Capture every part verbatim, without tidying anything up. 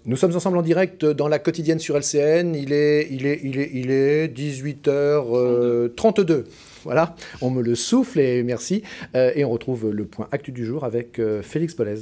Nous sommes ensemble en direct dans la quotidienne sur L C N. Il est, il est, il est, il est dix-huit heures trente-deux. Voilà, on me le souffle et merci. Euh, et on retrouve le point actu du jour avec euh, Félix Polez.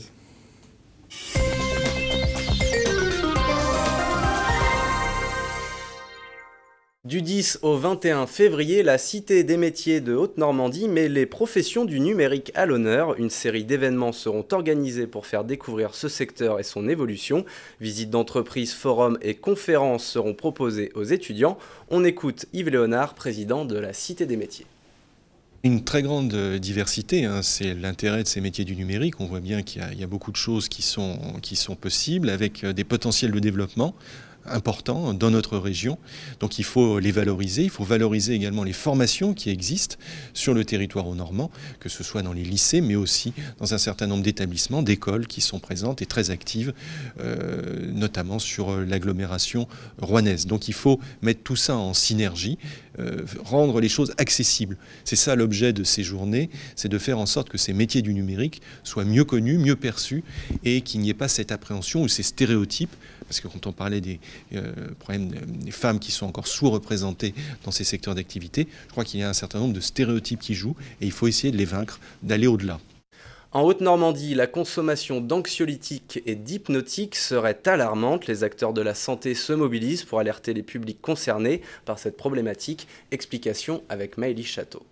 Du dix au vingt et un février, la Cité des métiers de Haute-Normandie met les professions du numérique à l'honneur. Une série d'événements seront organisés pour faire découvrir ce secteur et son évolution. Visites d'entreprises, forums et conférences seront proposées aux étudiants. On écoute Yves Léonard, président de la Cité des métiers. Une très grande diversité, hein, c'est l'intérêt de ces métiers du numérique. On voit bien qu'il y a, il y a beaucoup de choses qui sont, qui sont possibles avec des potentiels de développement importants dans notre région. Donc il faut les valoriser. Il faut valoriser également les formations qui existent sur le territoire haut-normand, que ce soit dans les lycées, mais aussi dans un certain nombre d'établissements, d'écoles qui sont présentes et très actives, euh, notamment sur l'agglomération rouennaise. Donc il faut mettre tout ça en synergie, euh, rendre les choses accessibles. C'est ça l'objet de ces journées, c'est de faire en sorte que ces métiers du numérique soient mieux connus, mieux perçus et qu'il n'y ait pas cette appréhension ou ces stéréotypes. Parce que quand on parlait des euh, problèmes des femmes qui sont encore sous-représentées dans ces secteurs d'activité, je crois qu'il y a un certain nombre de stéréotypes qui jouent et il faut essayer de les vaincre, d'aller au-delà. En Haute-Normandie, la consommation d'anxiolytiques et d'hypnotiques serait alarmante. Les acteurs de la santé se mobilisent pour alerter les publics concernés par cette problématique. Explication avec Maëlys Château.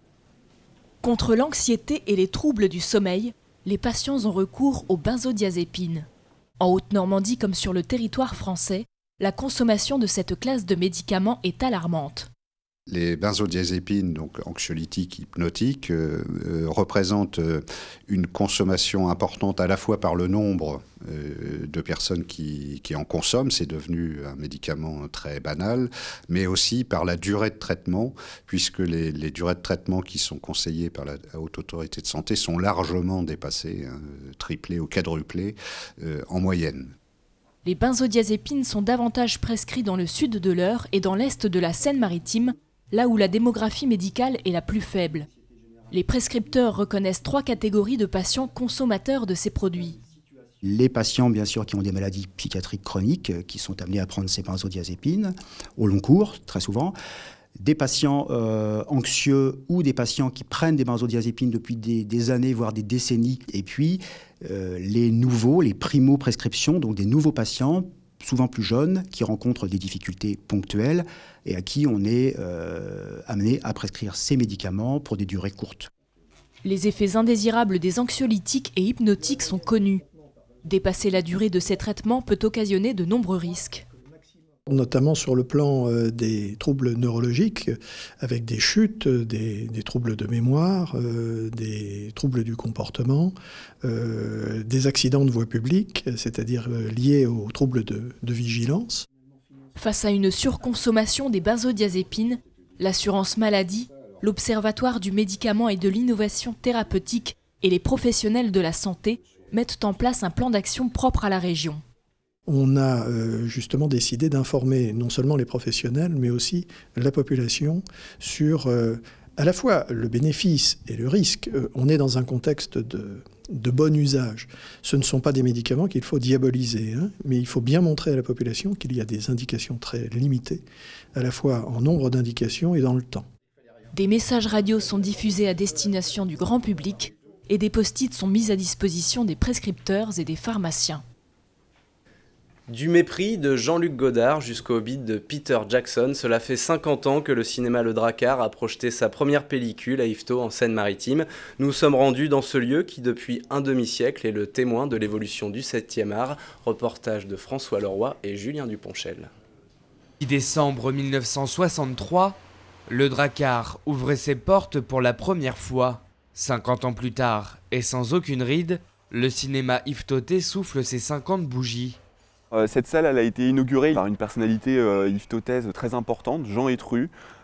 Contre l'anxiété et les troubles du sommeil, les patients ont recours aux benzodiazépines. En Haute-Normandie comme sur le territoire français, la consommation de cette classe de médicaments est alarmante. Les benzodiazépines, donc anxiolytiques, hypnotiques, euh, euh, représentent euh, une consommation importante à la fois par le nombre euh, de personnes qui, qui en consomment, c'est devenu un médicament très banal, mais aussi par la durée de traitement, puisque les, les durées de traitement qui sont conseillées par la Haute Autorité de Santé sont largement dépassées, hein, triplées ou quadruplées euh, en moyenne. Les benzodiazépines sont davantage prescrits dans le sud de l'Eure et dans l'est de la Seine-Maritime, là où la démographie médicale est la plus faible. Les prescripteurs reconnaissent trois catégories de patients consommateurs de ces produits. Les patients, bien sûr, qui ont des maladies psychiatriques chroniques, qui sont amenés à prendre ces benzodiazépines au long cours, très souvent. Des patients euh, anxieux ou des patients qui prennent des benzodiazépines depuis des, des années, voire des décennies. Et puis, euh, les nouveaux, les primo-prescriptions, donc des nouveaux patients, souvent plus jeunes, qui rencontrent des difficultés ponctuelles et à qui on est euh, amené à prescrire ces médicaments pour des durées courtes. Les effets indésirables des anxiolytiques et hypnotiques sont connus. Dépasser la durée de ces traitements peut occasionner de nombreux risques. Notamment sur le plan euh, des troubles neurologiques, avec des chutes, des, des troubles de mémoire, euh, des troubles du comportement, euh, des accidents de voie publique, c'est-à-dire euh, liés aux troubles de, de vigilance. Face à une surconsommation des benzodiazépines, l'assurance maladie, l'Observatoire du médicament et de l'innovation thérapeutique et les professionnels de la santé mettent en place un plan d'action propre à la région. On a euh, justement décidé d'informer non seulement les professionnels, mais aussi la population sur euh, à la fois le bénéfice et le risque. Euh, on est dans un contexte de, de bon usage. Ce ne sont pas des médicaments qu'il faut diaboliser, hein, mais il faut bien montrer à la population qu'il y a des indications très limitées, à la fois en nombre d'indications et dans le temps. Des messages radio sont diffusés à destination du grand public et des post-it sont mis à disposition des prescripteurs et des pharmaciens. Du mépris de Jean-Luc Godard jusqu'au Hobbit de Peter Jackson, cela fait cinquante ans que le cinéma Le Drakkar a projeté sa première pellicule à Yvetot en Seine-Maritime. Nous sommes rendus dans ce lieu qui depuis un demi-siècle est le témoin de l'évolution du septième art. Reportage de François Leroy et Julien Duponchel. dix décembre mille neuf cent soixante-trois, Le Drakkar ouvrait ses portes pour la première fois. cinquante ans plus tard, et sans aucune ride, le cinéma yvetotais souffle ses cinquante bougies. Cette salle elle a été inaugurée par une personnalité euh, yvetotaise très importante, Jean Étru,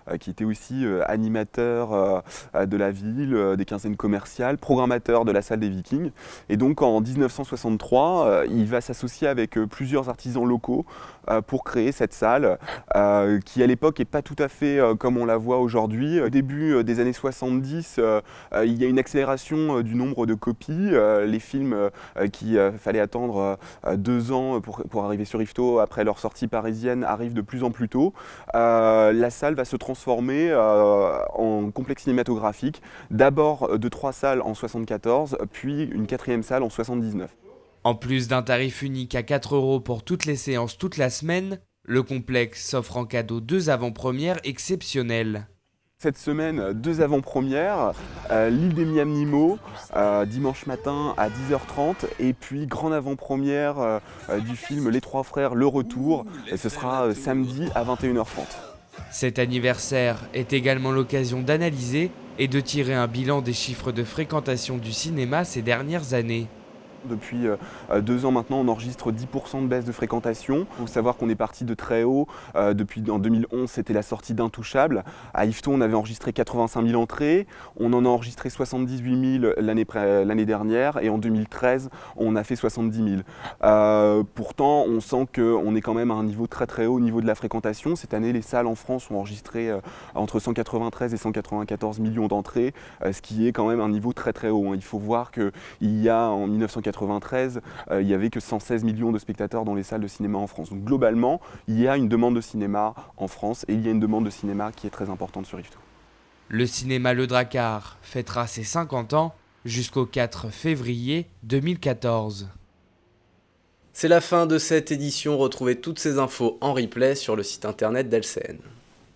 euh, qui était aussi euh, animateur euh, de la ville, euh, des quinzaines commerciales, programmateur de la salle des Vikings. Et donc en mille neuf cent soixante-trois, euh, il va s'associer avec euh, plusieurs artisans locaux euh, pour créer cette salle, euh, qui à l'époque n'est pas tout à fait euh, comme on la voit aujourd'hui. Au début euh, des années soixante-dix, euh, euh, il y a une accélération euh, du nombre de copies. Euh, les films euh, qui euh, fallait attendre euh, deux ans pour, pour arriver sur Yvetot après leur sortie parisienne arrivent de plus en plus tôt. Euh, la salle va se transformer euh, en complexe cinématographique, d'abord de trois salles en soixante-quatorze, puis une quatrième salle en soixante-dix-neuf. En plus d'un tarif unique à quatre euros pour toutes les séances toute la semaine, le complexe s'offre en cadeau deux avant-premières exceptionnelles. Cette semaine, deux avant-premières, euh, l'île des Miam-Nimo, euh, dimanche matin à dix heures trente, et puis grande avant-première euh, euh, du film Les Trois Frères, Le Retour, et ce sera euh, samedi à vingt et une heures trente. Cet anniversaire est également l'occasion d'analyser et de tirer un bilan des chiffres de fréquentation du cinéma ces dernières années. Depuis euh, deux ans maintenant, on enregistre dix pour cent de baisse de fréquentation. Il faut savoir qu'on est parti de très haut. Euh, depuis en deux mille onze, c'était la sortie d'Intouchable. À Yvetot, on avait enregistré quatre-vingt-cinq mille entrées. On en a enregistré soixante-dix-huit mille l'année l'année dernière. Et en deux mille treize, on a fait soixante-dix mille. Euh, pourtant, on sent qu'on est quand même à un niveau très très haut au niveau de la fréquentation. Cette année, les salles en France ont enregistré euh, entre cent quatre-vingt-treize et cent quatre-vingt-quatorze millions d'entrées, euh, ce qui est quand même un niveau très très haut. Hein. Il faut voir qu'il y a en mille neuf cent quatre-vingt-treize, euh, il n'y avait que cent seize millions de spectateurs dans les salles de cinéma en France. Donc globalement, il y a une demande de cinéma en France et il y a une demande de cinéma qui est très importante sur Yvetot. Le cinéma Le Drakkar fêtera ses cinquante ans jusqu'au quatre février deux mille quatorze. C'est la fin de cette édition. Retrouvez toutes ces infos en replay sur le site internet d'L C N.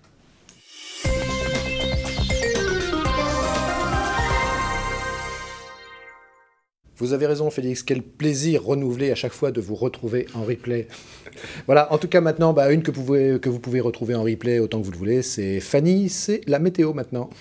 Vous avez raison, Félix. Quel plaisir renouvelé à chaque fois de vous retrouver en replay. Voilà, en tout cas, maintenant, bah, une que vous, pouvez, que vous pouvez retrouver en replay autant que vous le voulez, c'est Fanny, c'est la météo maintenant.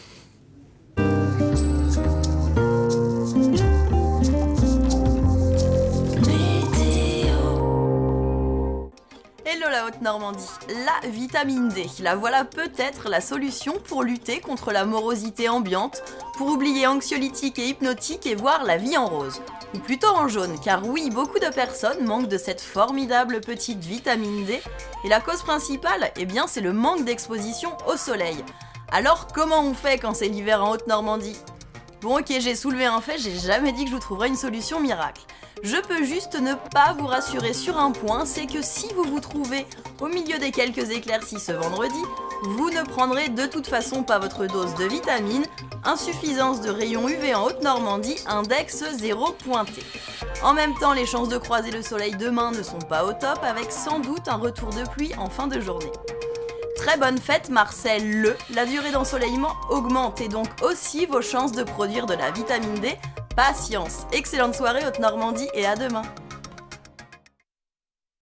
Hello la Haute-Normandie, la vitamine D, la voilà peut-être la solution pour lutter contre la morosité ambiante, pour oublier anxiolytique et hypnotique et voir la vie en rose. Ou plutôt en jaune, car oui, beaucoup de personnes manquent de cette formidable petite vitamine D, et la cause principale, eh bien c'est le manque d'exposition au soleil. Alors comment on fait quand c'est l'hiver en Haute-Normandie ? Bon ok, j'ai soulevé un fait, j'ai jamais dit que je vous trouverais une solution miracle. Je peux juste ne pas vous rassurer sur un point, c'est que si vous vous trouvez au milieu des quelques éclaircies ce vendredi, vous ne prendrez de toute façon pas votre dose de vitamine, insuffisance de rayons U V en Haute-Normandie, index zéro pointé. En même temps, les chances de croiser le soleil demain ne sont pas au top, avec sans doute un retour de pluie en fin de journée. Très bonne fête Marcel Le, la durée d'ensoleillement augmente et donc aussi vos chances de produire de la vitamine D. Patience, excellente soirée Haute-Normandie et à demain.